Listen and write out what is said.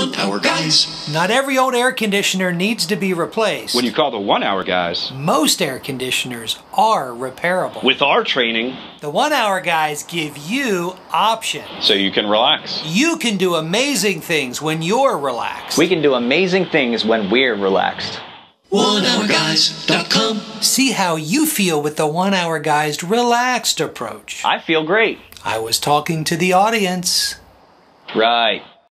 1 Hour Guys. Not every old air conditioner needs to be replaced. When you call the 1 Hour Guys, most air conditioners are repairable. with our training, The 1 Hour Guys give you options. so you can relax. You can do amazing things when you're relaxed. We can do amazing things when we're relaxed. 1hourguys.com. See how you feel with the 1 Hour Guys relaxed approach. I feel great. I was talking to the audience. Right.